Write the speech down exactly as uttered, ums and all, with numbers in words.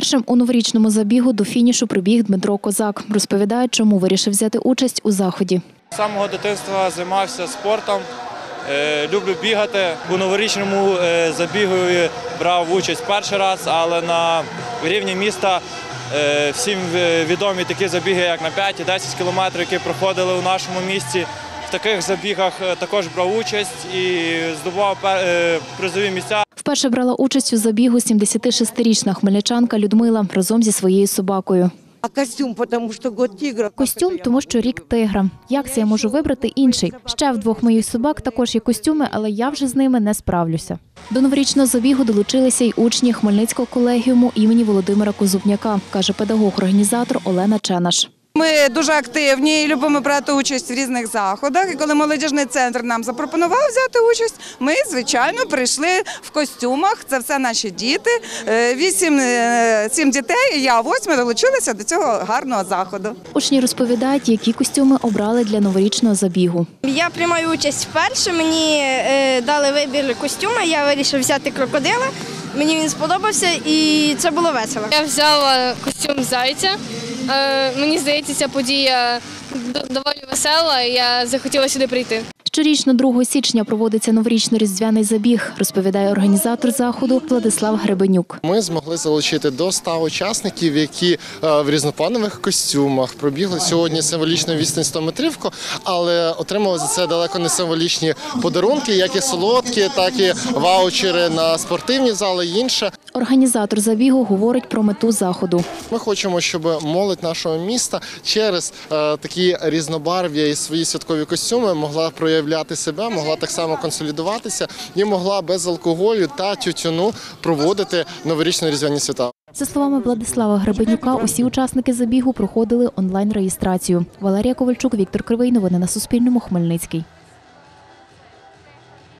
Першим у новорічному забігу до фінішу прибіг Дмитро Козак. Розповідає, чому вирішив взяти участь у заході. З самого дитинства займався спортом, люблю бігати. У новорічному забігу брав участь перший раз, але на рівні міста всім відомі такі забіги, як на п'ять і десять кілометрів, які проходили у нашому місті. В таких забігах також брав участь і здобував призові місця. Вперше брала участь у забігу сімдесятишестирічна хмельничанка Людмила разом зі своєю собакою. А костюм, тому що год тигра. Костюм, тому що рік тигра. Як це я можу вибрати інший? Ще в двох моїх собак також є костюми, але я вже з ними не справлюся. До новорічного забігу долучилися й учні Хмельницького колегіуму імені Володимира Козубняка, каже педагог-організатор Олена Ченаш. Ми дуже активні і любимо брати участь в різних заходах. І коли молодіжний центр нам запропонував взяти участь, ми, звичайно, прийшли в костюмах. Це все наші діти. Вісім, сім дітей, і я восьми долучилися до цього гарного заходу. Учні розповідають, які костюми обрали для новорічного забігу. Я приймаю участь вперше, мені дали вибір костюму, я вирішив взяти крокодила. Мені він сподобався і це було весело. Я взяла костюм зайця. Мені здається, ця подія доволі весела, і я захотіла сюди прийти. Щорічно другого січня проводиться новорічно-різдвяний забіг, розповідає організатор заходу Владислав Гребенюк. Ми змогли залучити до ста учасників, які в різнопланових костюмах пробігли сьогодні символічну відстань сто метрівку, але отримали за це далеко не символічні подарунки, як і солодкі, так і ваучери на спортивні зали і інше. Організатор забігу говорить про мету заходу. Ми хочемо, щоб молодь нашого міста через е, такі різнобарв'я і свої святкові костюми могла проявляти себе, могла так само консолідуватися і могла без алкоголю та тютюну проводити новорічно-різдвяні свята. За словами Владислава Гребенюка, усі учасники забігу проходили онлайн-реєстрацію. Валерія Ковальчук, Віктор Кривий. Новини на Суспільному. Хмельницький.